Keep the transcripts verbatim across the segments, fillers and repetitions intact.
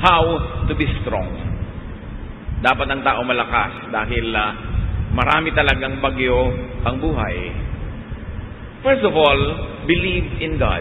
how to be strong. Dapat ang tao malakas dahil uh, marami talagang bagyo ang buhay. First of all, believe in God.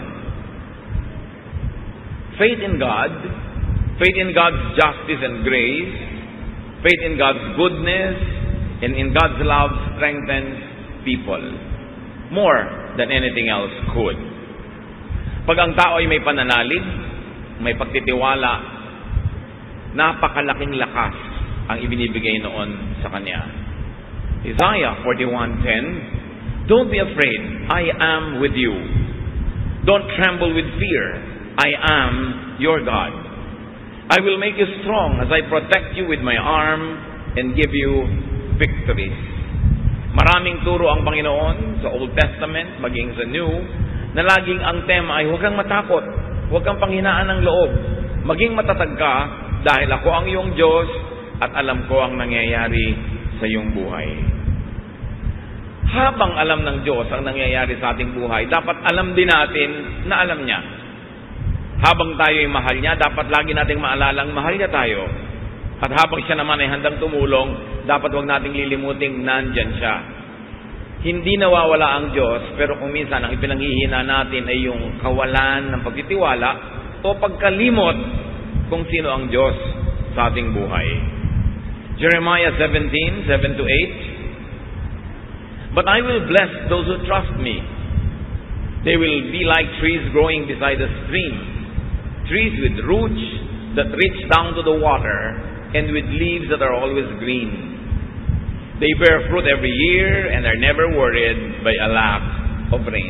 Faith in God, faith in God's justice and grace, faith in God's goodness, and in God's love strengthens people more than anything else could. Pag ang tao ay may pananalig, may pagtitiwala, napakalaking lakas ang ibinibigay noon sa kanya. Isaiah forty-one ten, don't be afraid, I am with you. Don't tremble with fear, I am your God. I will make you strong as I protect you with my arm and give you victories. Maraming turo ang Panginoon sa Old Testament, maging sa New, na laging ang tema ay huwag kang matakot, huwag kang panghinaan ng loob, maging matatag ka dahil ako ang iyong Diyos at alam ko ang nangyayari sa iyong buhay. Habang alam ng Diyos ang nangyayari sa ating buhay, dapat alam din natin na alam niya. Habang tayo ay mahal niya, dapat lagi nating maalalang mahal niya tayo. At habang siya naman ay handang tumulong, dapat huwag nating lilimuting nandyan siya. Hindi nawawala ang Diyos, pero kung minsan ang ipinanghihina natin ay yung kawalan ng pagtitiwala o pagkalimot kung sino ang Diyos sa ating buhay. Jeremiah seventeen, seven to eight, but I will bless those who trust me. They will be like trees growing beside a stream, trees with roots that reach down to the water, and with leaves that are always green. They bear fruit every year and are never worried by a lack of rain.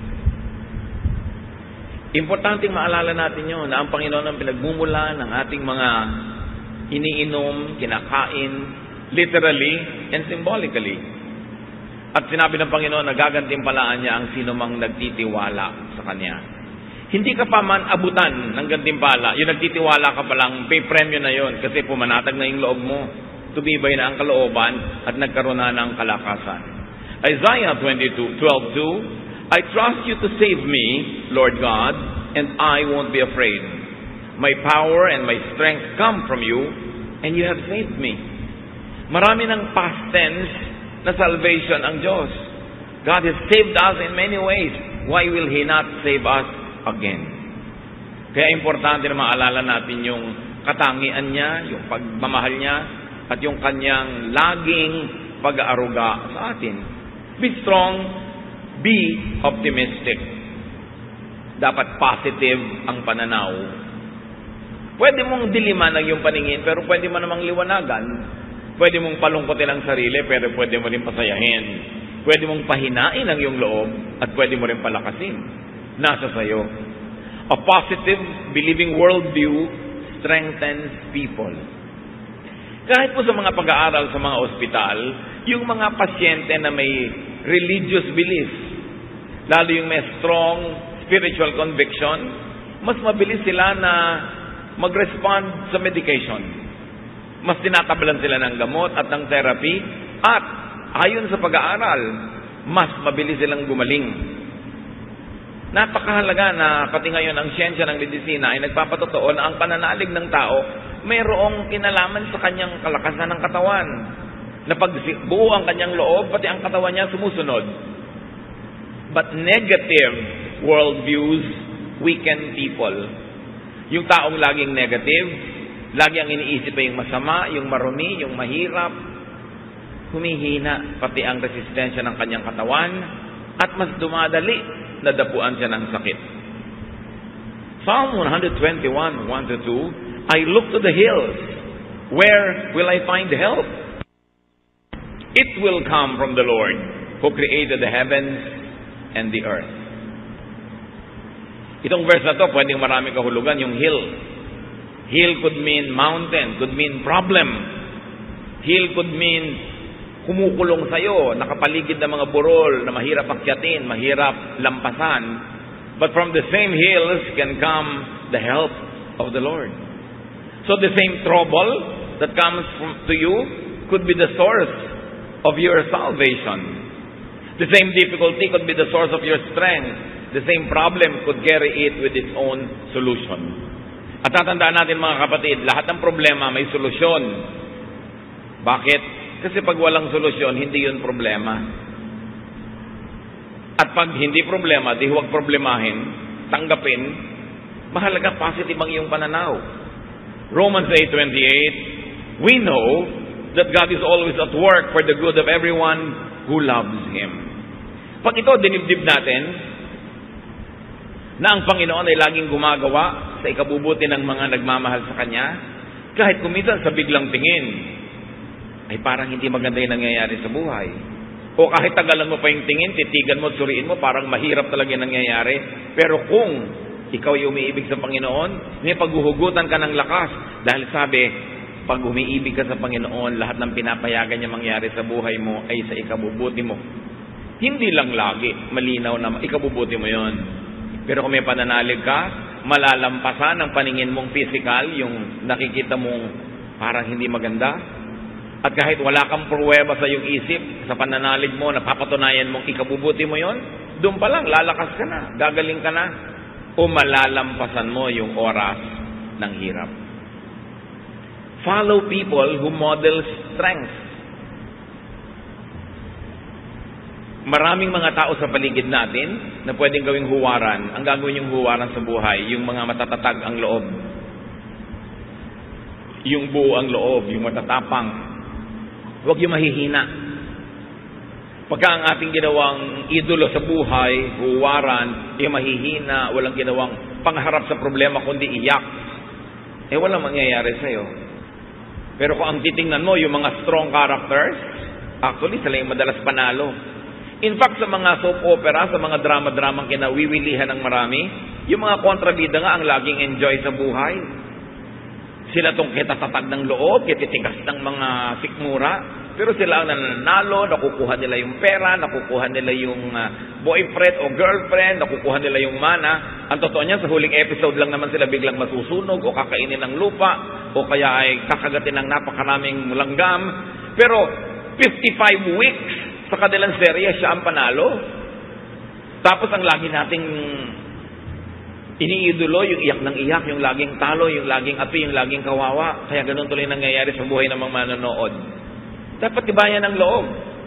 Importanteng maalala natin yun na ang Panginoon ang pinagmumula ng ating mga iniinom, kinakain, literally and symbolically. At sinabi ng Panginoon na gagantimpalaan niya ang sino mang nagtitiwala sa Kanya. Hindi ka pa man abutan ng gantimpala. Yung nagtitiwala ka pa lang, may premyo na yon kasi pumanatag na yung loob mo. Tumibay na ang kalooban at nagkaroon na ng kalakasan. Isaiah twenty-two, twelve two, I trust you to save me, Lord God, and I won't be afraid. My power and my strength come from you, and you have saved me. Marami ng past tense na salvation ang Diyos. God has saved us in many ways. Why will He not save us again? Kaya importante na maalala natin yung katangian niya, yung pagmamahal niya, at yung kanyang laging pag-aaruga sa atin. Be strong, be optimistic. Dapat positive ang pananaw. Pwede mong diliman ang iyong paningin, pero pwede mo namang liwanagan. Pwede mong palungkotin ang sarili, pero pwede mo rin pasayahin. Pwede mong pahinain ang iyong loob, at pwede mo rin palakasin. Nasa sayo. A positive, believing worldview strengthens people. Kahit po sa mga pag-aaral sa mga ospital, yung mga pasyente na may religious beliefs, lalo yung may strong spiritual conviction, mas mabilis sila na mag-respond sa medication. Mas tinatabalan sila ng gamot at ng therapy, at ayon sa pag-aaral, mas mabilis silang gumaling. Napakahalaga na pati ngayon ang siyensya ng medisina ay nagpapatotoo na ang pananalig ng tao mayroong kinalaman sa kanyang kalakasan ng katawan. Na pag buo ang kanyang loob, pati ang katawan niya sumusunod. But negative worldviews weaken people. Yung taong laging negative, lagi ang iniisip ay yung masama, yung marumi, yung mahirap, humihina pati ang resistensya ng kanyang katawan at mas dumadali na dapuan siya ng sakit. Psalm one twenty-one, one to two, I look to the hills. Where will I find help? It will come from the Lord who created the heavens and the earth. Itong verse na to, pwedeng maraming kahulugan, yung hill. Hill could mean mountain, could mean problem. Hill could mean kumukulong sa'yo, nakapaligid ng mga burol na mahirap akyatin, mahirap lampasan. But from the same hills can come the help of the Lord. So the same trouble that comes from, to you could be the source of your salvation. The same difficulty could be the source of your strength. The same problem could carry it with its own solution. At tatandaan natin mga kapatid, lahat ng problema may solusyon. Bakit? Kasi pag walang solusyon, hindi yun problema. At pag hindi problema, di huwag problemahin, tanggapin, mahalaga positive ang iyong pananaw. Romans eight twenty-eight, we know that God is always at work for the good of everyone who loves Him. Pag ito dinibdib natin, na ang Panginoon ay laging gumagawa sa ikabubuti ng mga nagmamahal sa Kanya, kahit kuminsan sa biglang tingin, ay parang hindi maganda yung nangyayari sa buhay. O kahit tagalan mo pa yung tingin, titigan mo at suriin mo, parang mahirap talaga yung nangyayari. Pero kung ikaw ay umiibig sa Panginoon, may paghuhugutan ka ng lakas. Dahil sabi, pag umiibig ka sa Panginoon, lahat ng pinapayagan niya mangyari sa buhay mo ay sa ikabubuti mo. Hindi lang lagi, malinaw na ikabubuti mo yon. Pero kung may pananalig ka, malalampasan ang paningin mong physical, yung nakikita mong parang hindi maganda. At kahit wala kang pruweba sa iyong isip, sa pananalig mo, napapatunayan mong ikabubuti mo yon, doon pa lang, lalakas ka na, gagaling ka na, o malalampasan mo yung oras ng hirap. Follow people who model strength. Maraming mga tao sa paligid natin na pwedeng gawing huwaran. Ang gagawin yung huwaran sa buhay, yung mga matatatag ang loob. Yung buo ang loob, yung matatapang. Huwag yung mahihina. Pagka ang ating ginawang idolo sa buhay, huwaran, yung mahihina, walang ginawang pangharap sa problema kundi iyak, eh walang mangyayari sa'yo. Pero kung ang titingnan mo, yung mga strong characters, actually sila yung madalas panalo. In fact, sa mga soap opera, sa mga drama-dramang kinawiwilihan ng marami, yung mga kontrabida nga ang laging enjoy sa buhay. Sila tong kitatatag ng loob, kititigas ng mga sikmura, pero sila ang nananalo, nakukuha nila yung pera, nakukuha nila yung uh, boyfriend o girlfriend, nakukuha nila yung mana. Ang totoo niyan, sa huling episode lang naman sila biglang masusunog o kakainin ng lupa o kaya ay kakagatin ng napakaraming langgam. Pero fifty-five weeks sa kanilang serye, siya ang panalo. Tapos ang lagi nating iniidolo, yung iyak ng iyak, yung laging talo, yung laging api, yung laging kawawa. Kaya ganun tuloy nangyayari sa buhay ng mga manonood. Dapat tibayan ang loob.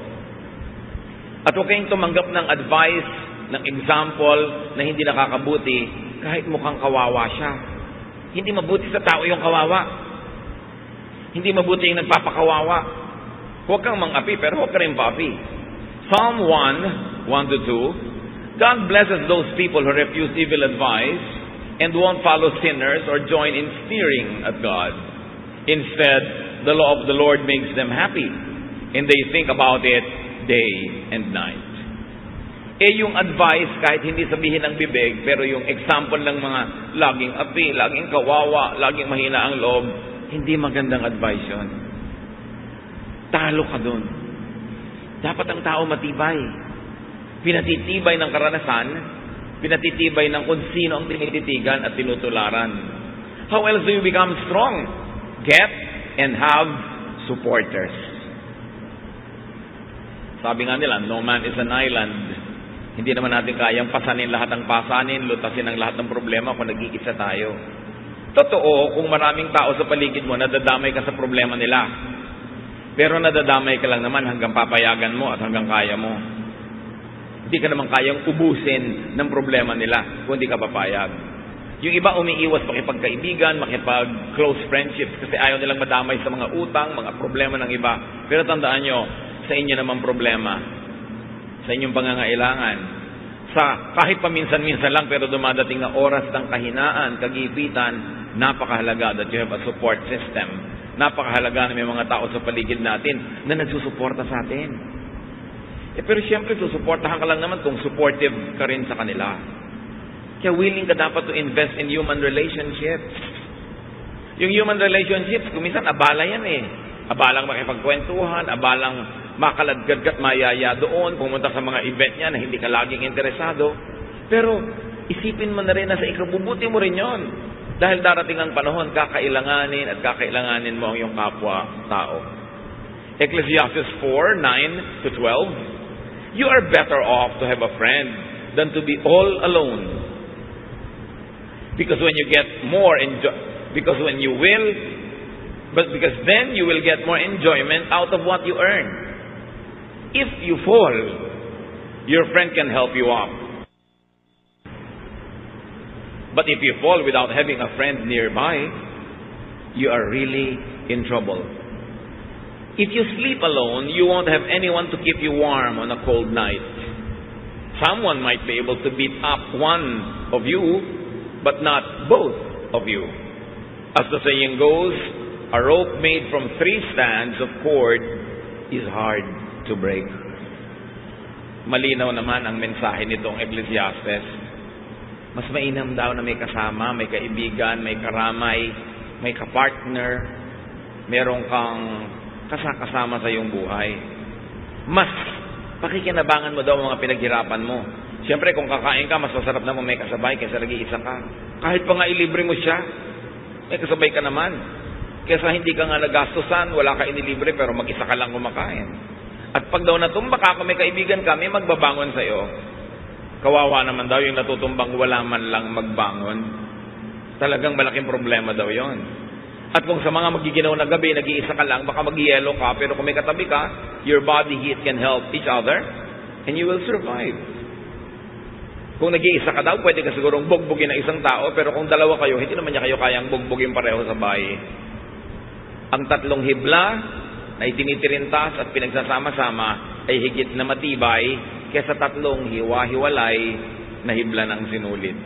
At huwag kayong tumanggap ng advice, ng example na hindi nakakabuti kahit mukhang kawawa siya. Hindi mabuti sa tao yung kawawa. Hindi mabuti yung nagpapakawawa. Huwag kang mang-api, pero huwag ka rin pa-api. Psalm one, one to two, God blesses those people who refuse evil advice and won't follow sinners or join in sneering at God. Instead, the law of the Lord makes them happy, and they think about it day and night. Eh yung advice, kahit hindi sabihin ng bibig, pero yung example ng mga laging api, laging kawawa, laging mahina ang loob, hindi magandang advice yun. Talo ka dun. Dapat ang tao matibay. Pinatitibay ng karanasan, pinatitibay ng kung sino ang tinititigan at tinutularan. How else do you become strong? Get and have supporters. Sabi nga nila, no man is an island. Hindi naman natin kayang pasanin lahat ng pasanin, lutasin ang lahat ng problema kung nag-iisa tayo. Totoo, kung maraming tao sa paligid mo, nadadamay ka sa problema nila. Pero nadadamay ka lang naman hanggang papayagan mo at hanggang kaya mo. Hindi ka naman kayang ubusin ng problema nila kung hindi ka papayag. Yung iba umiiwas makipagkaibigan, makipag-close friendships kasi ayaw nilang madamay sa mga utang, mga problema ng iba. Pero tandaan nyo, sa inyo naman problema, sa inyong pangangailangan, sa kahit paminsan-minsan lang pero dumadating na oras ng kahinaan, kagipitan, napakahalaga that you have a support system. Napakahalaga na may mga tao sa paligid natin na nagsusuporta sa atin. Eh, pero siyempre, susuportahan ka lang naman kung supportive ka rin sa kanila. Kaya willing ka dapat to invest in human relationships. Yung human relationships, kuminsan, abala yan eh. Abalang makipagkwentuhan, abalang makaladgadgat mayaya doon, pumunta sa mga event niya na hindi ka laging interesado. Pero, isipin mo na rin na sa ikabubuti mo rin yon. Dahil darating ang panahon, kakailanganin at kakailanganin mo ang iyong kapwa-tao. Ecclesiastes four, nine to twelve, you are better off to have a friend than to be all alone. Because when you get more enjoy, because when you will, but because then you will get more enjoyment out of what you earn. If you fall, your friend can help you up. But if you fall without having a friend nearby, you are really in trouble. If you sleep alone, you won't have anyone to keep you warm on a cold night. Someone might be able to beat up one of you, but not both of you. As the saying goes, a rope made from three strands of cord is hard to break. Malinaw naman ang mensahe nitong Ecclesiastes. Mas mainam daw na may kasama, may kaibigan, may karamay, may kapartner, meron kang kasakasama sa iyong buhay. Mas pakikinabangan mo daw mga pinaghirapan mo. Siyempre, kung kakain ka, mas masarap naman may kasabay kaysa nag-iisa ka. Kahit pa nga ilibre mo siya, may kasabay ka naman. Kaysa hindi ka nga nagastusan, wala ka inilibre, pero mag-isa ka lang kumakain. At pag daw natumba ka, kung may kaibigan ka, may magbabangon sa iyo. Kawawa naman daw yung natutumbang wala man lang magbangon. Talagang malaking problema daw yon. At kung sa mga magiginaw na gabi, nag-iisa ka lang, baka mag-yelo ka, pero kung may katabi ka, your body heat can help each other, and you will survive. Kung nag-iisa ka daw, pwede ka sigurong bugbugin ng isang tao, pero kung dalawa kayo, hindi naman niya kayo kayang bugbugin pareho sa bahay. Ang tatlong hibla na itinitirintas at pinagsasama-sama ay higit na matibay kaysa tatlong hiwa-hiwalay na hibla ng sinulid.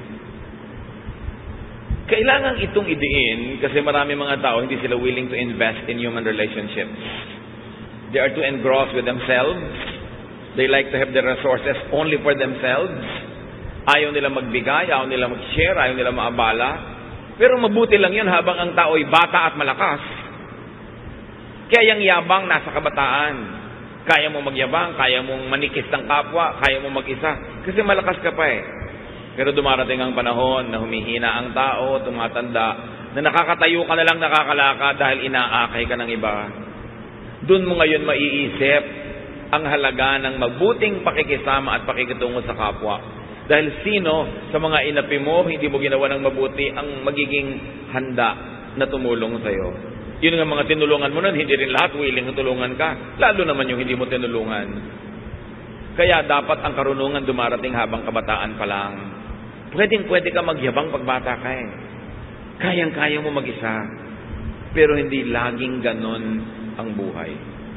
Kailangan itong idiin kasi marami mga tao hindi sila willing to invest in human relationships. They are too engrossed with themselves. They like to have their resources only for themselves. Ayaw nila magbigay, ayaw nila mag-share, ayaw nila maabala. Pero mabuti lang yun habang ang tao ay bata at malakas. Kaya yung yabang nasa kabataan. Kaya mo magyabang, kaya mong manikis ng kapwa, kaya mo mag-isa. Kasi malakas ka pa eh. Pero dumarating ang panahon na humihina ang tao, tumatanda, na nakakatayo ka na lang nakakalakad dahil inaakay ka ng iba. Doon mo ngayon maiisip ang halaga ng mabuting pakikisama at pakikitungo sa kapwa. Dahil sino sa mga inapi mo, hindi mo ginawa ng mabuti ang magiging handa na tumulong sa iyo. Yun nga mga tinulungan mo nun, hindi rin lahat willing na tulungan ka. Lalo naman yung hindi mo tinulungan. Kaya dapat ang karunungan dumarating habang kabataan pa lang. Pwedeng pwede ka magyabang pagbata ka eh. Kayang-kaya mo mag-isa. Pero hindi laging ganon ang buhay.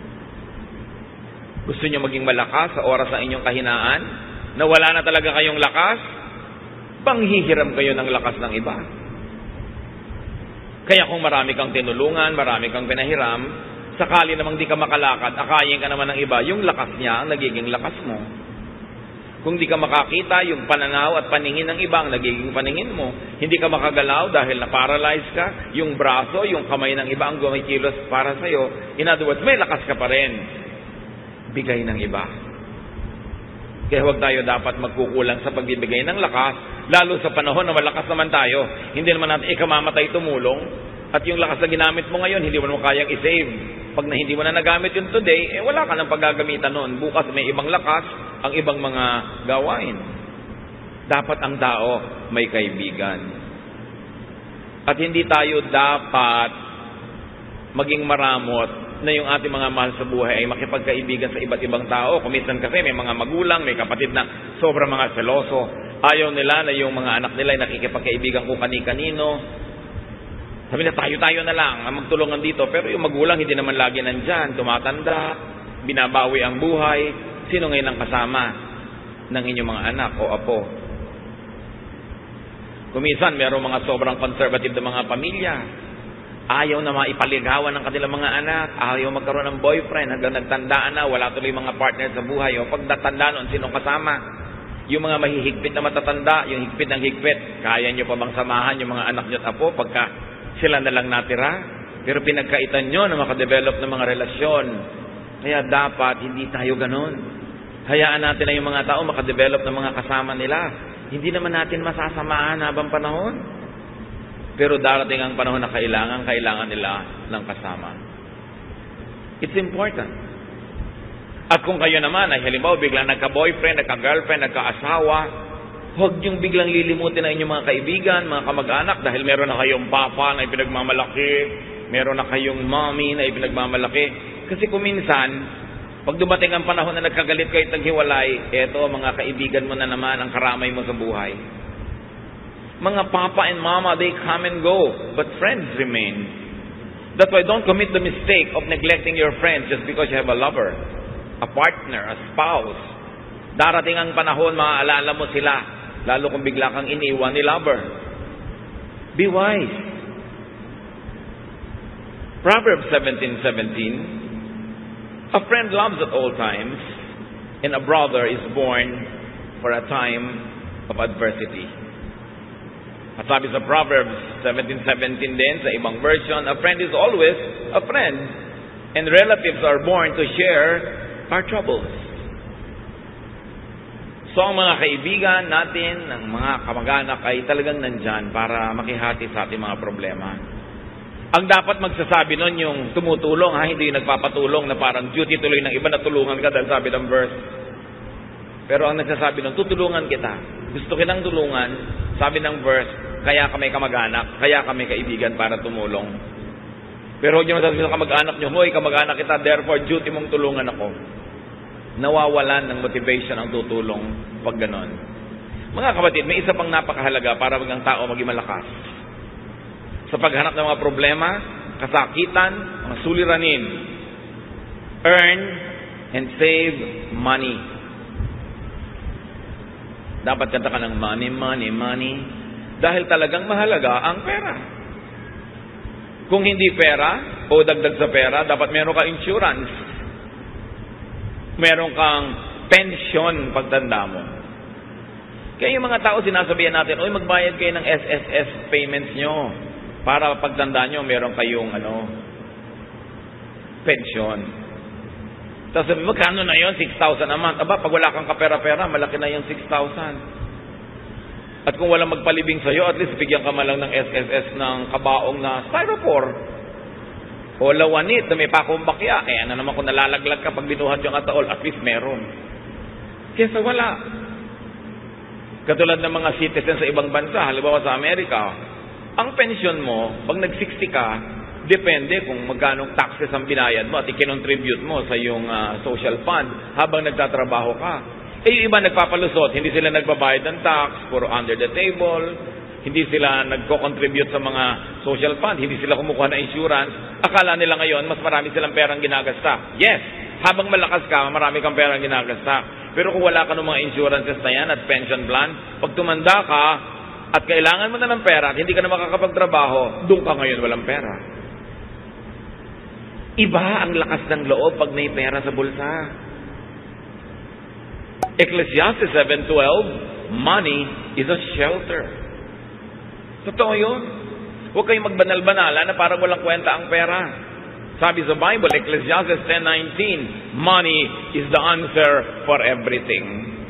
Gusto niyo maging malakas sa oras ng inyong kahinaan? Na wala na talaga kayong lakas? Panghihiram kayo ng lakas ng iba. Kaya kung marami kang tinulungan, marami kang pinahiram, sakali namang di ka makalakad, akayin ka naman ng iba, yung lakas niya ang nagiging lakas mo. Kung di ka makakita, yung pananaw at paningin ng iba ang nagiging paningin mo. Hindi ka makagalaw dahil na-paralyze ka, yung braso, yung kamay ng iba ang gumikilos para sa'yo. In other words, may lakas ka pa rin. Bigay ng iba. Kaya huwag tayo dapat magkukulang sa pagbibigay ng lakas, lalo sa panahon na malakas naman tayo. Hindi naman natin ikamamatay tumulong, at yung lakas na ginamit mo ngayon, hindi mo naman kayang isave. Pag na hindi mo na nagamit yun today, eh wala ka nang paggagamitan nun. Bukas may ibang lakas, ang ibang mga gawain. Dapat ang tao may kaibigan. At hindi tayo dapat maging maramot na yung ating mga mahal sa buhay ay makipagkaibigan sa iba't ibang tao. Kuminsan kasi may mga magulang, may kapatid na sobrang mga seloso. Ayaw nila na yung mga anak nila ay nakikipagkaibigan kung kani-kanino. Sabi na tayo-tayo na lang ang magtulungan dito. Pero yung magulang hindi naman lagi nandyan. Tumatanda, binabawi ang buhay. Sino ngayon ang kasama ng inyong mga anak o apo? Kuminsan, mayroong mga sobrang conservative na mga pamilya. Ayaw na maipaligawan ng kanilang mga anak. Ayaw magkaroon ng boyfriend. Hanggang nagtandaan na, wala tuloy mga partner sa buhay. O pag natanda noon, sinong kasama? Yung mga mahihigpit na matatanda, yung higpit ng higpit, kaya nyo pa bang samahan yung mga anak nyo at apo pagka sila na lang natira? Pero pinagkaitan nyo na makadevelop ng mga relasyon. Kaya dapat hindi tayo ganon. Hayaan natin na yung mga tao makadevelop ng mga kasama nila. Hindi naman natin masasamahan habang panahon. Pero darating ang panahon na kailangan, kailangan nila ng kasama. It's important. At kung kayo naman ay halimbawa biglang nagka-boyfriend, nagka-girlfriend, nagka-asawa, Huwag niyong biglang lilimutin ang inyong mga kaibigan, mga kamag-anak, dahil meron na kayong papa na ipinagmamalaki, meron na kayong mommy na ipinagmamalaki. Kasi kung minsan, pag dumating ang panahon na nagkagalit kayo at naghiwalay, eto, mga kaibigan mo na naman ang karamay mo sa buhay. Mga papa and mama, they come and go, but friends remain. That's why don't commit the mistake of neglecting your friends just because you have a lover, a partner, a spouse. Darating ang panahon, maaalala mo sila, lalo kung bigla kang iniwan ni lover. Be wise. Proverbs seventeen seventeen. A friend loves at all times, and a brother is born for a time of adversity. At sabi sa Proverbs seventeen seventeen din, sa ibang version, a friend is always a friend, and relatives are born to share our troubles. So, ang mga kaibigan natin, ang mga kamag-anak ay talagang nandyan para makihati sa ating mga problema. Ang dapat magsasabi nun yung tumutulong, ha? Hindi yung nagpapatulong na parang duty tuloy ng iba na tulungan ka dahil sabi ng verse. Pero ang nagsasabi nun, tutulungan kita. Gusto kitang tulungan, sabi ng verse, kaya kami kamag-anak, kaya kami kaibigan para tumulong. Pero huwag niyo masasabi sa kamag-anak niyo, hoy, kamag-anak kita, therefore duty mong tulungan ako. Nawawalan ng motivation ang tutulong pag ganon. Mga kapatid, may isa pang napakahalaga para maging tao maging malakas. Sa paghanap ng mga problema, kasakitan, mga suliranin, earn and save money. Dapat kanta ka ng money, money, money. Dahil talagang mahalaga ang pera. Kung hindi pera, o dagdag sa pera, dapat meron ka insurance. Meron kang pension pagtanda mo. Kaya yung mga tao sinasabihan natin, oy, magbayad kayo ng S S S payments nyo para pagtanda nyo, meron kayong ano, pension. Tapos sabi, magkano na yun? six thousand a month. Aba, pag wala kang kapera-pera, malaki na yung six thousand. At kung walang magpalibing sa'yo, at least bigyan ka man lang ng S S S ng kabaong na styrofoam. O lawanit na may pakumbakya. Eh, ano naman kung nalalaglag ka pag binuhat yung ataol, at least meron. Kesa wala. Katulad ng mga citizens sa ibang bansa, halimbawa sa Amerika, ang pensyon mo, pag nag-sixty ka, depende kung magkano taxes ang binayad mo at ikinontribute mo sa iyong uh, social fund habang nagtatrabaho ka. Eh, yung iba nagpapalusot, hindi sila nagbabayad ng tax, puro under the table, hindi sila nagko-contribute sa mga social fund, hindi sila kumukuha ng insurance. Akala nila ngayon, mas marami silang perang ginagasta. Yes, habang malakas ka, marami kang perang ginagasta. Pero kung wala ka ng mga insurances na yan at pension plan, pag tumanda ka at kailangan mo na ng pera at hindi ka na makakapagtrabaho, doon ka ngayon walang pera. Iba ang lakas ng loob pag may pera sa bulsa. Ecclesiastes seven twelve, money is a shelter. Totoo yun. Huwag kayong magbanal-banala na parang walang kwenta ang pera. Sabi sa Bible, Ecclesiastes ten nineteen, money is the answer for everything.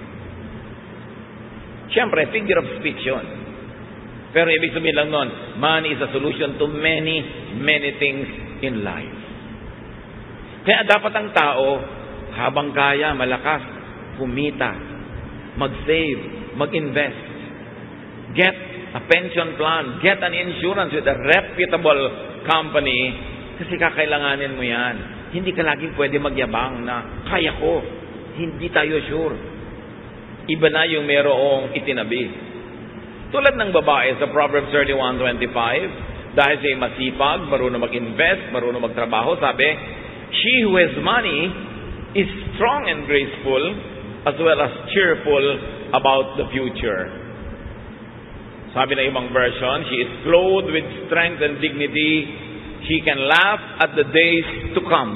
Siyempre, figure of speech yun. Pero ibig sabihin lang nun, money is a solution to many, many things in life. Kaya dapat ang tao, habang kaya, malakas, kumita, mag-save, mag-invest, get a pension plan, get an insurance with a reputable company, kasi kakailanganin mo yan. Hindi ka laging pwede magyabang na, kaya ko. Hindi tayo sure. Iba na yung merong itinabi. Tulad ng babae sa Proverbs thirty-one twenty-five, dahil siya masipag, marunong mag-invest, marunong magtrabaho, sabi, she who has money is strong and graceful, as well as cheerful about the future. Sabi na ibang version, she is clothed with strength and dignity. She can laugh at the days to come.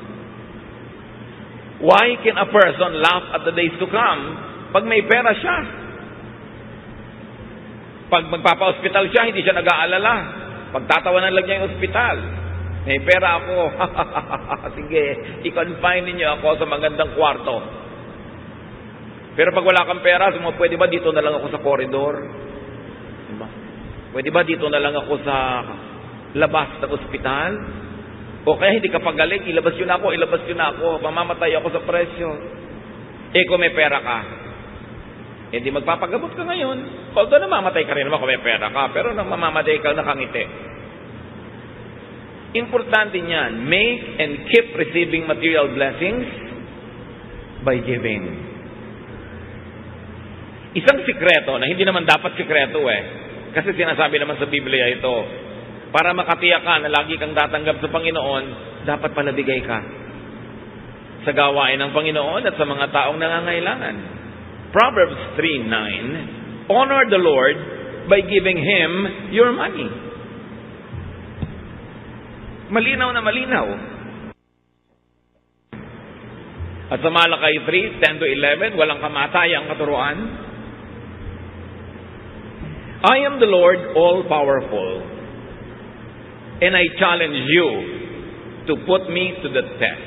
Why can a person laugh at the days to come? Pag may pera siya. Pag magpapa-hospital siya, hindi siya nag-aalala. Pagtatawanan lang niya yung hospital. May pera ako. Sige, i-confine niyo ako sa magandang kwarto. Pero pag wala kang pera, pwede ba dito na lang ako sa koridor? Pwede ba dito na lang ako sa labas ng ospital? O kaya hindi ka pagaling, ilabas yun ako, ilabas yun ako, mamamatay ako sa presyo. Eh kung may pera ka, Eh di magpapagamot ka ngayon. Although namamatay ka rin naman kung may pera ka, pero nang mamamatay ka, nakangiti. Importante niyan, make and keep receiving material blessings by giving. Isang sikreto na hindi naman dapat sikreto eh. Kasi sinasabi naman sa Biblia ito, para makatiyak ka na lagi kang tatanggap sa Panginoon, dapat pala bigay ka sa gawain ng Panginoon at sa mga taong nangangailangan. Proverbs three nine, honor the Lord by giving Him your money. Malinaw na malinaw. At sa Malakay three ten to eleven, walang kamatayang katuruan. I am the Lord all-powerful, and I challenge you to put me to the test.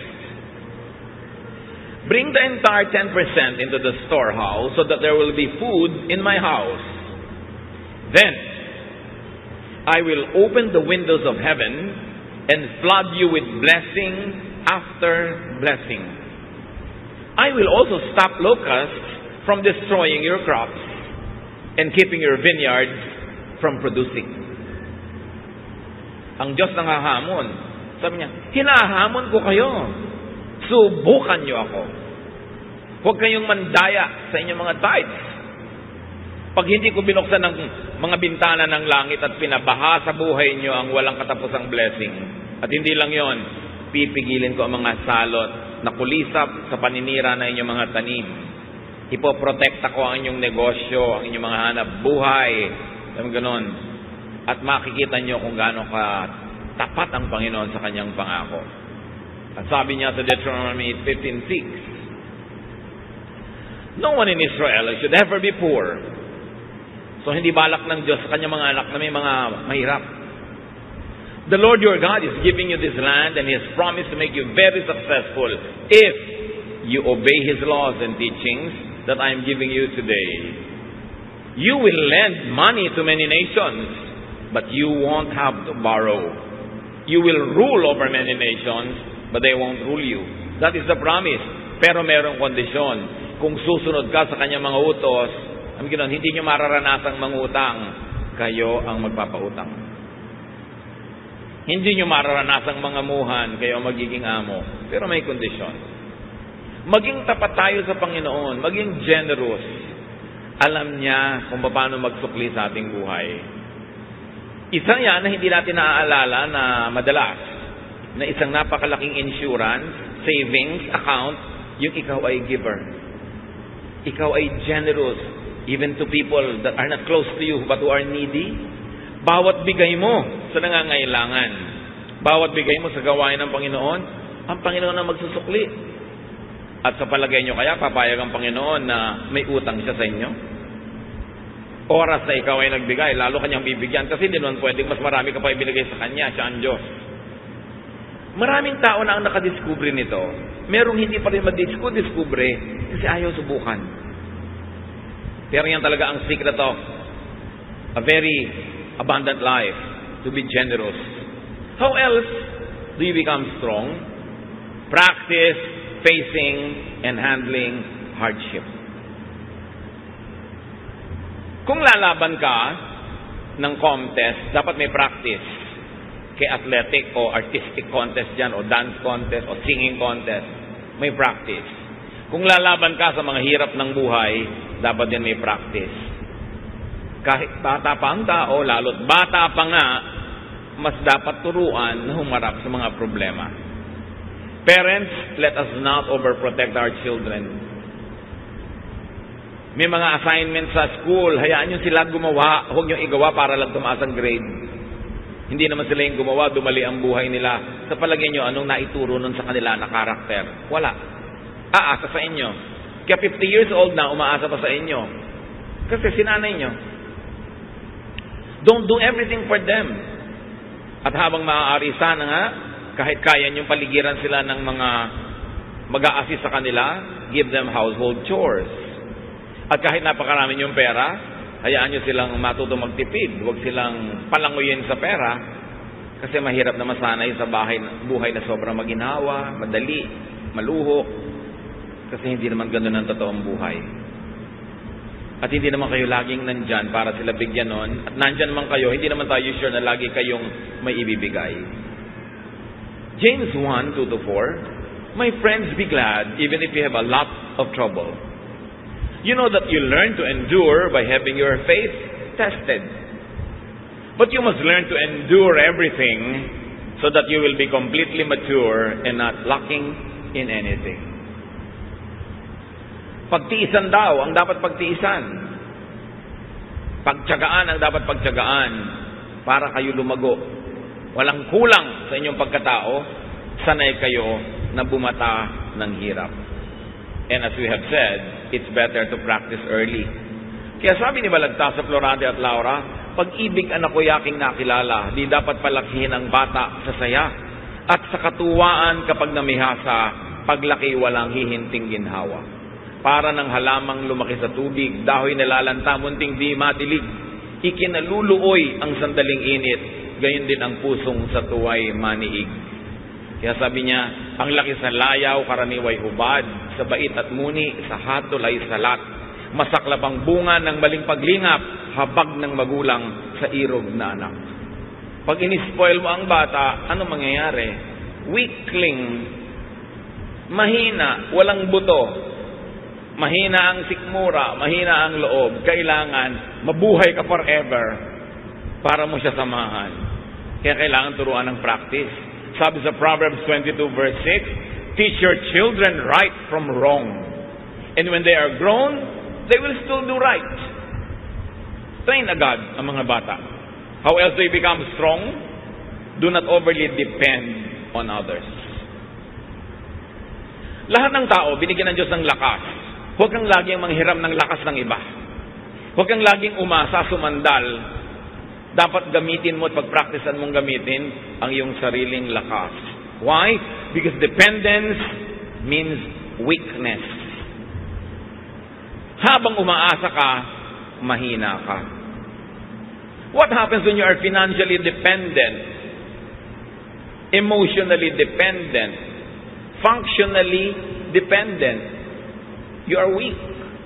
Bring the entire ten percent into the storehouse so that there will be food in my house. Then, I will open the windows of heaven and flood you with blessing after blessing. I will also stop locusts from destroying your crops and keeping your vineyards from producing. Ang Diyos nangahamon. Sabi niya, hinahamon ko kayo. Subukan niyo ako. Huwag kayong mandaya sa inyong mga tithes. Pag hindi ko binuksan ng mga bintana ng langit at pinabaha sa buhay niyo ang walang katapusang blessing. At hindi lang yon, pipigilin ko ang mga salot na kulisap sa paninira na inyong mga tanim. Ipoprotekta ko ang inyong negosyo, ang inyong mga hanap buhay. Alam ganon. At makikita niyo kung gaano ka tapat ang Panginoon sa kanyang pangako. At sabi niya sa Deuteronomy fifteen six, no one in Israel should ever be poor. So hindi balak ng Diyos sa kanyang mga anak na may mga mahirap. The Lord your God is giving you this land and He has promised to make you very successful if you obey His laws and teachings that I am giving you today. You will lend money to many nations, but you won't have to borrow. You will rule over many nations, but they won't rule you. That is the promise. Pero merong kondisyon. Kung susunod ka sa kanyang mga utos, ang ganoon, hindi nyo mararanasang mangutang, kayo ang magpapautang. Hindi nyo mararanasang mangamuhan, kayo ang magiging amo. Pero may kondisyon. Maging tapat tayo sa Panginoon, maging generous. Alam niya kung paano magsukli sa ating buhay. Isang yan na hindi natin naaalala na madalas, na isang napakalaking insurance, savings, account, yung ikaw ay giver. Ikaw ay generous, even to people that are not close to you but who are needy. Bawat bigay mo sa nangangailangan, bawat bigay mo sa gawain ng Panginoon, ang Panginoon ang magsusukli. At sa palagay nyo kaya, papayag ang Panginoon na may utang siya sa inyo? Oras na ikaw ay nagbigay, lalo kanyang bibigyan. Kasi hindi naman pwedeng mas marami ka pa ibinigay sa kanya, siya ang Diyos. Maraming tao na ang nakadiskubre nito. Merong hindi pa rin madiskubre kasi ayaw subukan. Pero yan talaga ang secret of a very abundant life, to be generous. How else do you become strong? Practice facing and handling hardship. Kung lalaban ka ng contest, dapat may practice. Kay athletic o artistic contest dyan, o dance contest, o singing contest, may practice. Kung lalaban ka sa mga hirap ng buhay, dapat din may practice. Kahit bata pa ang tao, lalo't bata pa nga, mas dapat turuan na humarap sa mga problema. Parents, let us not overprotect our children. May mga assignments sa school, hayaan nyo sila gumawa, huwag nyo igawa para lang tumaas ang grade. Hindi naman sila yung gumawa, dumali ang buhay nila. Sa palagay nyo, anong naituro nun sa kanila na karakter? Wala. Aasa sa inyo. Kaya fifty years old na, umaasa pa sa inyo. Kasi sinanay nyo. Don't do everything for them. At habang maaari, sana nga, kahit kaya niyong paligiran sila ng mga mag-a-assist sa kanila, give them household chores. At kahit napakarami niyong pera, hayaan niyo silang matuto magtipid. Huwag silang palanguyin sa pera kasi mahirap na masanay sa bahay, buhay na sobrang maginhawa, madali, maluhok. Kasi hindi naman ganun ang totoong buhay. At hindi naman kayo laging nandyan para sila bigyan nun. At nandyan naman kayo, hindi naman tayo sure na lagi kayong may ibibigay. James one, two to four, my friends, be glad even if you have a lot of trouble. You know that you learn to endure by having your faith tested. But you must learn to endure everything so that you will be completely mature and not lacking in anything. Pagtiisan daw ang dapat pagtiisan. Pagtiyagaan ang dapat pagtiyagaan para kayo lumago. Walang kulang sa inyong pagkatao, sanay kayo na bumata ng hirap. And as we have said, it's better to practice early. Kaya sabi ni Balagtas sa Florante at Laura, pag-ibig anak ko yaking nakilala, di dapat palakihin ang bata sa saya. At sa katuwaan kapag namihasa, paglaki walang hihinting ginhawa. Para ng halamang lumaki sa tubig, dahoy nalalanta, munting di matilig. Ikinaluluoy ang sandaling init, gayon din ang pusong sa tuway maniig. Kaya sabi niya, ang laki sa layaw, karaniway hubad, sa bait at muni, sa hatol ay salat. Masaklap ang bunga ng maling paglingap, habag ng magulang sa irog na anak. Pag inispoil mo ang bata, ano mangyayari? Weakling, mahina, walang buto. Mahina ang sikmura, mahina ang loob. Kailangan mabuhay ka forever para mo siya samahan. Kaya kailangan turuan ng practice. Sabi sa Proverbs twenty-two verse six, teach your children right from wrong. And when they are grown, they will still do right. Train agad ang mga bata. How else do you become strong? Do not overly depend on others. Lahat ng tao, binigyan ng Diyos ng lakas. Huwag kang laging manghiram ng lakas ng iba. Huwag kang laging umasa, sumandal. Dapat gamitin mo at pagpraktisan mong gamitin ang iyong sariling lakas. Why? Because dependence means weakness. Habang umaasa ka, mahina ka. What happens when you are financially dependent? Emotionally dependent? Functionally dependent? You are weak.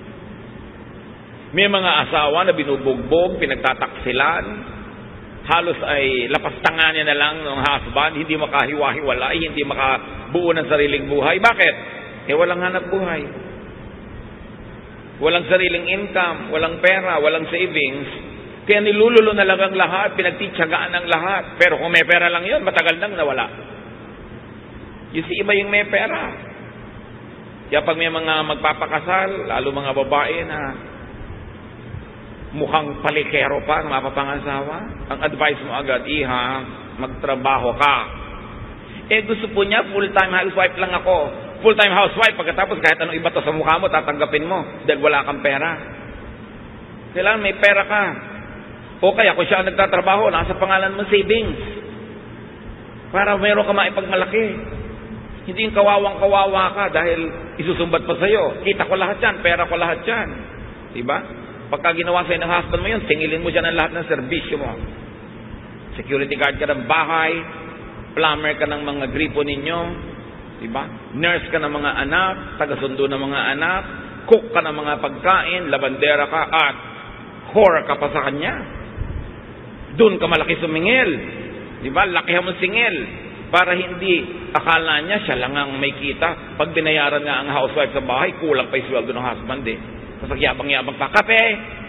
May mga asawa na binubugbog, pinagtataksilan, halos ay lapastanganin na lang ng husband, hindi makahiwa-hiwalay, hindi makabuo ng sariling buhay. Bakit? Eh walang hanap buhay. Walang sariling income, walang pera, walang savings. Kaya nilululo na lang ang lahat, pinagtitsagaan ang lahat. Pero kung may pera lang yun, matagal nang nawala. You see, iba yung may pera. Kaya pag may mga magpapakasal, lalo mga babae na mukhang palikero pa na mapapangasawa, ang advice mo agad, iha, magtrabaho ka. Eh gusto po niya, full-time housewife lang ako. Full-time housewife, pagkatapos kahit anong iba to sa mukha mo, tatanggapin mo dahil wala kang pera. Kailangan may pera ka. O kaya kung siya ang nagtatrabaho, nasa pangalan mo savings. Para meron ka maipagmalaki. Hindi yung kawawang-kawawa ka dahil isusumbat pa sa'yo. Kita ko lahat yan, pera ko lahat yan. Diba? Pagka ginawa sa'yo ng husband mo yun, singilin mo siya ng lahat ng serbisyo mo. Security guard ka ng bahay, plumber ka ng mga gripo ninyo, diba? Nurse ka ng mga anak, taga-sundo ng mga anak, cook ka ng mga pagkain, labandera ka, at whore ka pa sa kanya. Doon ka malaki sumingil. Diba? Lakihan mo singil. Para hindi akala niya siya lang ang may kita. Pag binayaran nga ang housewife sa bahay, kulang pa yung sweldo ng husband eh. Tapos yabang-yabang pa, kape!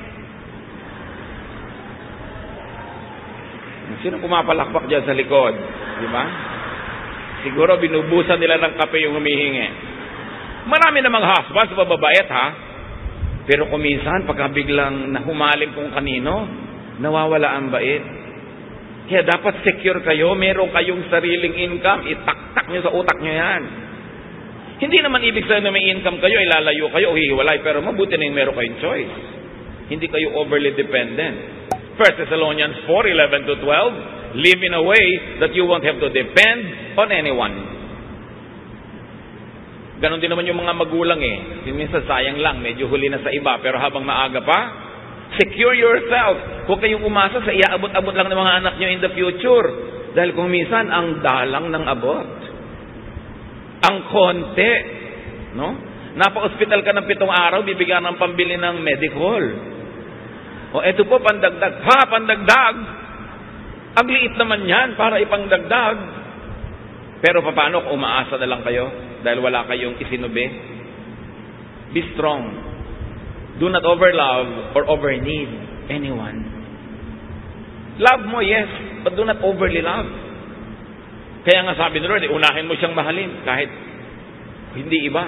Sino pumapalakpak dyan sa likod? Di ba? Siguro binubusan nila ng kape yung humihingi. Marami namang husband sa bababayat ha. Pero kuminsan, pagka biglang nahumalim kung kanino, nawawala ang bait. Kaya dapat secure kayo, meron kayong sariling income, itaktak nyo sa utak nyo yan. Hindi naman ibig sabihin na may income kayo, ilalayo kayo o hihiwalay, pero mabuti na yung meron kayong choice. Hindi kayo overly dependent. First Thessalonians four, eleven to twelve, live in a way that you won't have to depend on anyone. Ganon din naman yung mga magulang eh. Minsan sayang lang, medyo huli na sa iba, pero habang maaga pa, secure yourself. Huwag kayong umasa sa iaabot-abot lang ng mga anak nyo in the future. Dahil kung minsan, ang dalang ng abot. Ang konti. No? Napa-hospital ka ng pitong araw, bibigyan ng pambili ng medical. O eto po, pandagdag. Ha, pandagdag? Ang liit naman yan para ipangdagdag. Pero paano kung umaasa na lang kayo dahil wala kayong isinubi? Be strong. Do not overlove or overneed anyone. Love mo, yes, but do not overly love. Kaya nga sabi ni Lord, unahin mo siyang mahalin kahit hindi iba.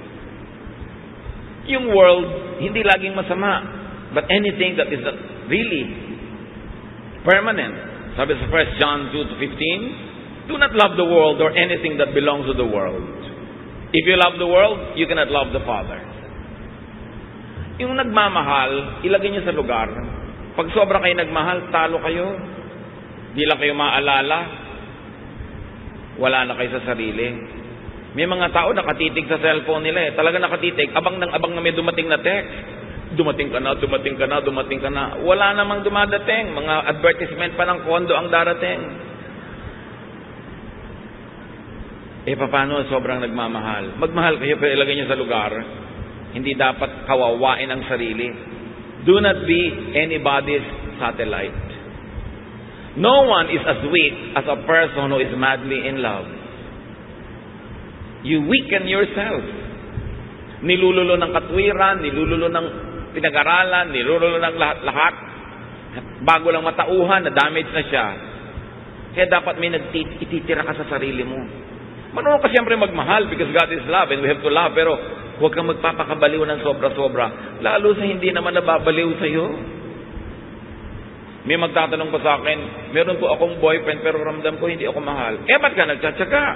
Yung world, hindi laging masama, but anything that is really permanent. Sabi sa First John two to fifteen, do not love the world or anything that belongs to the world. If you love the world, you cannot love the Father. Yung nagmamahal, ilagay niyo sa lugar. Pag sobra kayo nagmahal, talo kayo. Di lang kayo maalala. Wala na kayo sa sarili. May mga tao nakatitig sa cellphone nila eh. Talaga nakatitig. Abang ng abang na may dumating na text. Dumating ka na, dumating ka na, dumating ka na. Wala namang dumadating. Mga advertisement pa ng kondo ang darating. Eh, paano sobrang nagmamahal? Magmahal kayo pero ilagay niyo sa lugar. Hindi dapat kawawain ang sarili. Do not be anybody's satellite. No one is as weak as a person who is madly in love. You weaken yourself. Nilululo ng katwiran, nilululo ng pinag-aralan, nilululo ng lahat-lahat. Bago lang matauhan, na-damage na siya. Kaya dapat may nagtitira ka sa sarili mo. Marunong ka siyempre magmahal because God is love and we have to love. Pero huwag kang magpapakabaliw ng sobra-sobra. Lalo sa hindi naman nababaliw sa'yo. May magtatanong pa sa akin, meron po akong boyfriend pero ramdam ko hindi ako mahal. Eh, ba't ka nagtsatsaga?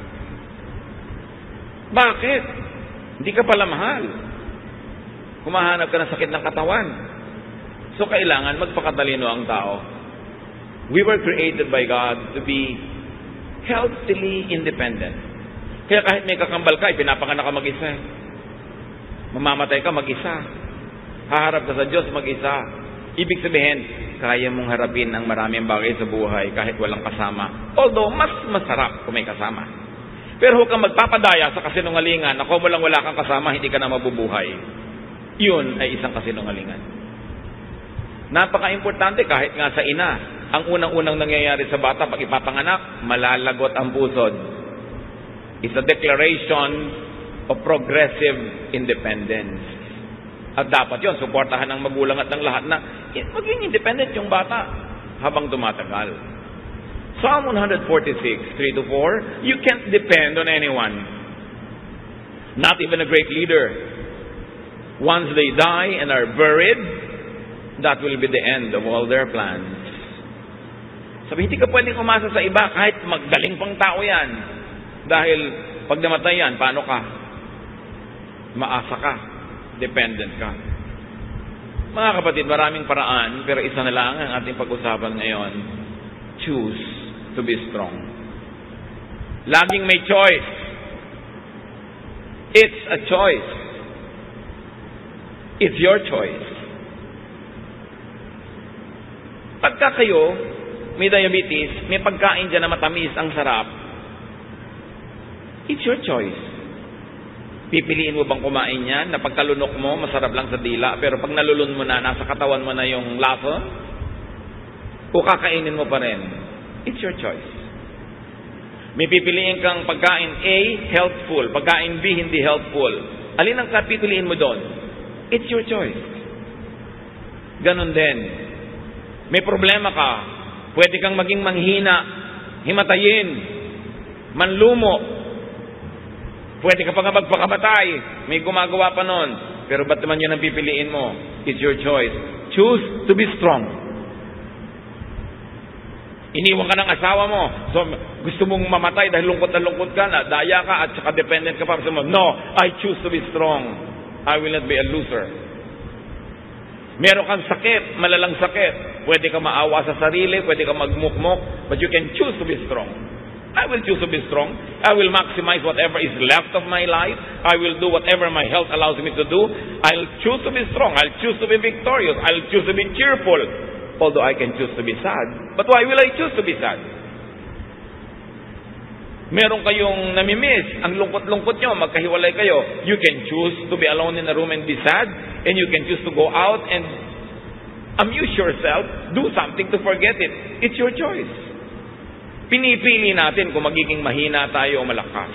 Bakit? Hindi ka pala mahal. Humahanap ka ng sakit ng katawan. So, kailangan magpakatalino ang tao. We were created by God to be healthily independent. Kaya kahit may kakambal ka, pinapanganak ka mag-isa. Mamamatay ka mag-isa. Haharap ka sa Diyos mag-isa. Ibig sabihin, kaya mong harapin ang maraming bagay sa buhay kahit walang kasama. Although, mas masarap kung may kasama. Pero huwag kang magpapadaya sa kasinungalingan na kung walang wala kang kasama, hindi ka na mabubuhay. Yun ay isang kasinungalingan. Napaka-importante kahit nga sa ina. Ang unang-unang nangyayari sa bata pag ipapanganak, malalagot ang pusod. It's a declaration of progressive independence. At dapat yun, suportahan ng magulang at ng lahat na maging independent yung bata habang tumatagal. Psalm one forty-six, three to four, you can't depend on anyone. Not even a great leader. Once they die and are buried, that will be the end of all their plans. Sabi, hindi ka pwedeng umasa sa iba kahit magaling pang tao yan. Dahil pag namatay yan, paano ka? Maasa ka. Dependent ka. Mga kapatid, maraming paraan, pero isa na lang ang ating pag-usapan ngayon. Choose to be strong. Laging may choice. It's a choice. It's your choice. Pagka kayo may diabetes, may pagkain dyan na matamis, ang sarap, it's your choice. Pipiliin mo bang kumain yan na pagkalunok mo, masarap lang sa dila, pero pag nalulun mo na, nasa katawan mo na yung lasa, o kakainin mo pa rin? It's your choice. May pipiliin kang pagkain A, healthful, pagkain B, hindi healthful. Alin ang pipiliin mo doon? It's your choice. Ganon din. May problema ka, pwede kang maging manghina, himatayin, manlumo. Pwede ka pa nga magpakamatay. May gumagawa pa nun. Pero ba't naman yun ang pipiliin mo? It's your choice. Choose to be strong. Iniwan ka ng asawa mo. So, gusto mong mamatay dahil lungkot na lungkot ka na, daya ka at saka dependent ka pa. So, no, I choose to be strong. I will not be a loser. Meron kang sakit, malalang sakit. Pwede ka maawa sa sarili, pwede ka magmukmok, but you can choose to be strong. I will choose to be strong. I will maximize whatever is left of my life. I will do whatever my health allows me to do. I'll choose to be strong. I'll choose to be victorious. I'll choose to be cheerful. Although I can choose to be sad. But why will I choose to be sad? Meron kayong namimiss, ang lungkot-lungkot nyo, magkahiwalay kayo. You can choose to be alone in a room and be sad, and you can choose to go out and amuse yourself, do something to forget it. It's your choice. Pinipili natin kung magiging mahina tayo o malakas.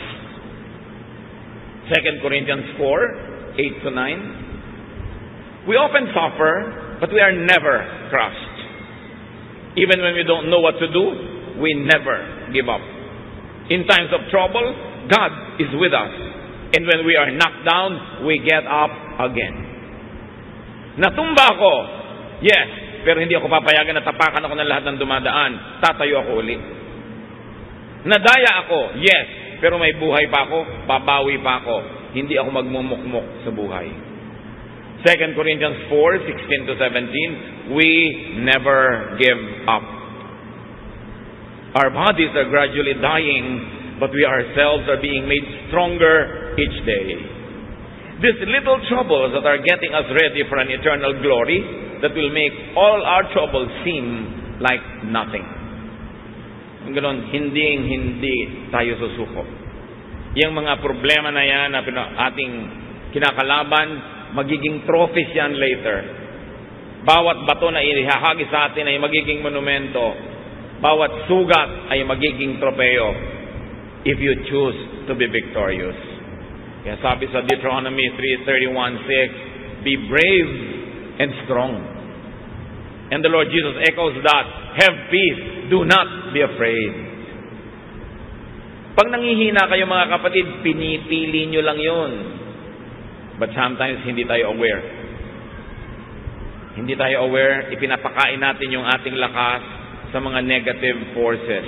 Second Corinthians four, eight to nine. We often suffer, but we are never crushed. Even when we don't know what to do, we never give up. In times of trouble, God is with us. And when we are knocked down, we get up again. Natumba ako, yes, pero hindi ako papayagan na tapakan ako ng lahat ng dumadaan. Tatayo ako uli. Nadaya ako, yes, pero may buhay pa ako, babawi pa ako. Hindi ako magmumukmok sa buhay. Second Corinthians four, sixteen to seventeen, we never give up. Our bodies are gradually dying, but we ourselves are being made stronger each day. These little troubles that are getting us ready for an eternal glory that will make all our troubles seem like nothing. Ang ganon, hindi hindi tayo susuko. Yung mga problema na yan na ating kinakalaban, magiging trophies yan later. Bawat bato na ihahagi sa atin ay magiging monumento. Bawat sugat ay magiging tropeo if you choose to be victorious. Kaya sabi sa Deuteronomy three thirty-one six, be brave and strong. And the Lord Jesus echoes that, have peace, do not be afraid. Pag nangihina kayo mga kapatid, pinipili nyo lang yun. But sometimes hindi tayo aware. Hindi tayo aware, ipinapakain natin yung ating lakas sa mga negative forces.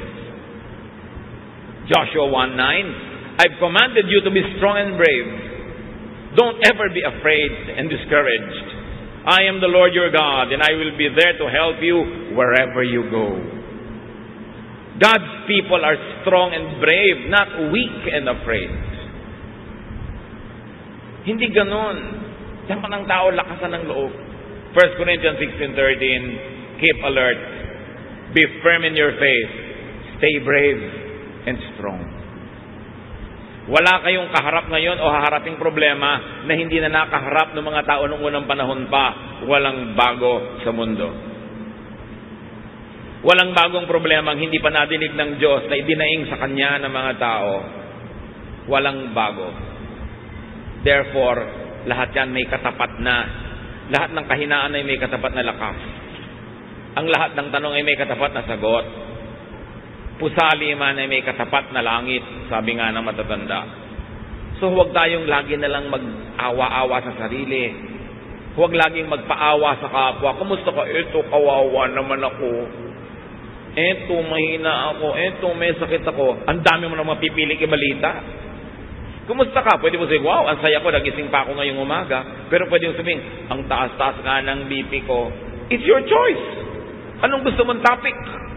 Joshua one nine, I've commanded you to be strong and brave. Don't ever be afraid and discouraged. I am the Lord your God, and I will be there to help you wherever you go. God's people are strong and brave, not weak and afraid. Hindi ganon. Diyan pa ng tao lakasan ng loob. First Corinthians sixteen thirteen, keep alert. Be firm in your faith. Stay brave and strong. Wala kayong kaharap ngayon o haharaping problema na hindi na nakaharap ng mga tao noong unang panahon pa. Walang bago sa mundo. Walang bagong problema ang hindi pa nadinig ng Diyos na idinaing sa Kanya ng mga tao. Walang bago. Therefore, lahat yan may katapat na. Lahat ng kahinaan ay may katapat na lakas. Ang lahat ng tanong ay may katapat na sagot. Pusali man ay may katapat na langit, sabi nga ng matatanda. So huwag tayong lagi na lang mag-awa-awa sa sarili. Huwag laging magpaawa sa kapwa. Kumusta ka? Eto, kawawa naman ako. Eto, mahina ako. Eto, may sakit ako. Ang dami mo na mapipiling ibalita. Kumusta ka? Pwede mo sabihin, wow, ang saya ko, nagising pa ako ngayong umaga. Pero pwede mo sabihin, ang taas-taas nga ng B P ko. It's your choice. Anong gusto mong topic?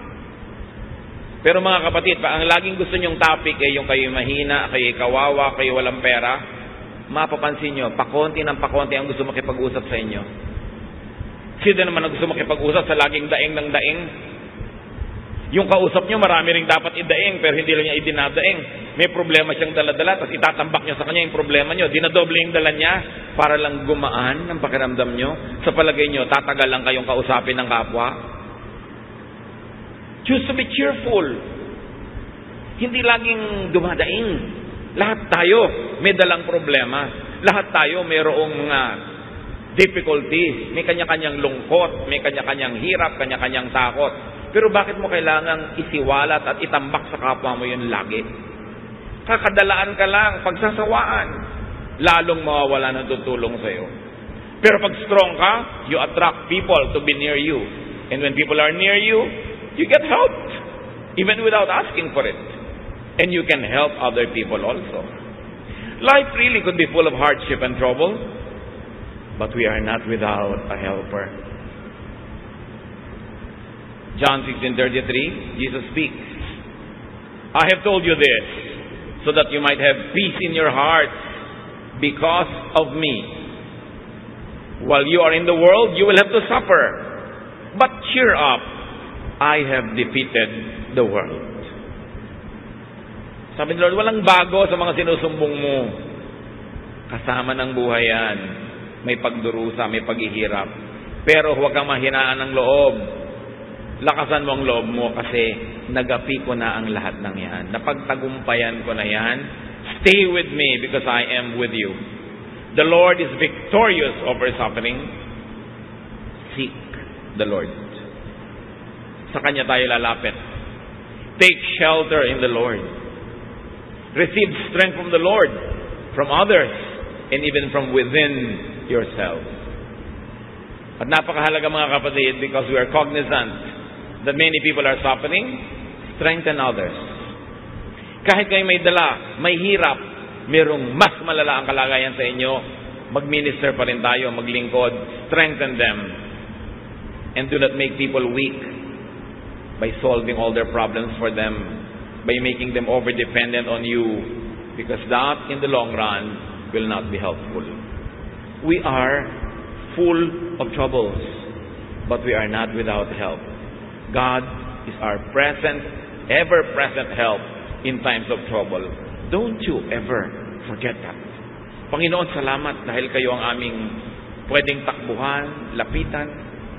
Pero mga kapatid, pa ang laging gusto nyong topic ay yung kayo mahina, kayo kawawa, kayo walang pera, mapapansin nyo, pakonti ng pakonti ang gusto makipag-usap sa inyo. Sino naman ang gusto makipag-usap sa laging daing ng daing? Yung kausap nyo, marami ring dapat idaing, pero hindi lang niya idinadaing. May problema siyang dala-dala, tapos itatambak nyo sa kanya yung problema nyo. Dinadoble yung dala niya para lang gumaan ng pakiramdam nyo. Sa palagay nyo, tatagal lang kayong kausapin ng kapwa. Choose to be cheerful. Hindi laging dumadaing. Lahat tayo may dalang problema. Lahat tayo mayroong mga difficulties. May kanya-kanyang lungkot, may kanya-kanyang hirap, kanya-kanyang takot. Pero bakit mo kailangang isiwalat at itambak sa kapwa mo yun lagi? Kakadalaan ka lang, pagsasawaan. Lalong mawawala ng tutulong sa'yo. Pero pag strong ka, you attract people to be near you. And when people are near you, you get helped, even without asking for it. And you can help other people also. Life really could be full of hardship and trouble, but we are not without a helper. John sixteen thirty-three, Jesus speaks. I have told you this, so that you might have peace in your hearts because of me. While you are in the world, you will have to suffer. But cheer up. I have defeated the world. Sabi ni Lord, walang bago sa mga sinusumbong mo. Kasama ng buhay yan. May pagdurusa, may paghihirap. Pero huwag kang mahinaan ng loob. Lakasan mo ang loob mo kasi nagapi ko na ang lahat ng yan. Napagtagumpayan ko na yan. Stay with me because I am with you. The Lord is victorious over suffering. Seek the Lord. Sa Kanya tayo lalapit. Take shelter in the Lord. Receive strength from the Lord, from others, and even from within yourself. At napakahalaga mga kapatid, because we are cognizant that many people are suffering, strengthen others. Kahit kayo may dala, may hirap, mayroong mas malala ang kalagayan sa inyo, mag-minister pa rin tayo, maglingkod, strengthen them. And do not make people weak by solving all their problems for them, by making them over-dependent on you, because that, in the long run, will not be helpful. We are full of troubles, but we are not without help. God is our present, ever-present help in times of trouble. Don't you ever forget that. Panginoon, salamat dahil kayo ang aming pwedeng takbuhan, lapitan,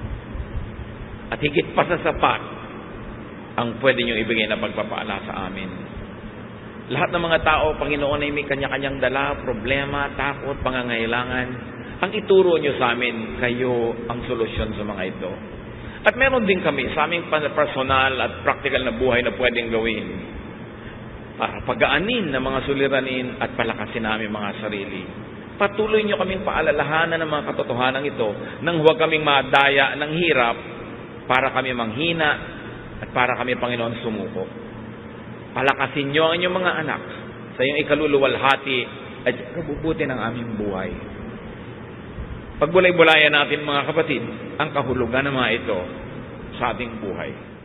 at higit pa sa sapat ang pwede niyong ibigay na pagpapala sa amin. Lahat ng mga tao, Panginoon, ay may kanya-kanyang dala, problema, takot, pangangailangan. Ang ituro niyo sa amin, kayo ang solusyon sa mga ito. At meron din kami sa aming personal at practical na buhay na pwedeng gawin para pagaanin ng mga suliranin at palakasin namin mga sarili. Patuloy niyo kaming paalalahanan ng mga katotohanan ito nang huwag kaming madaya ng hirap para kami manghina at para kami, Panginoon, sumuko. Palakasin niyo ang inyong mga anak sa iyong ikaluluwalhati at kabubuti ng aming buhay. Pagbulay-bulayan natin, mga kapatid, ang kahulugan ng mga ito sa ating buhay.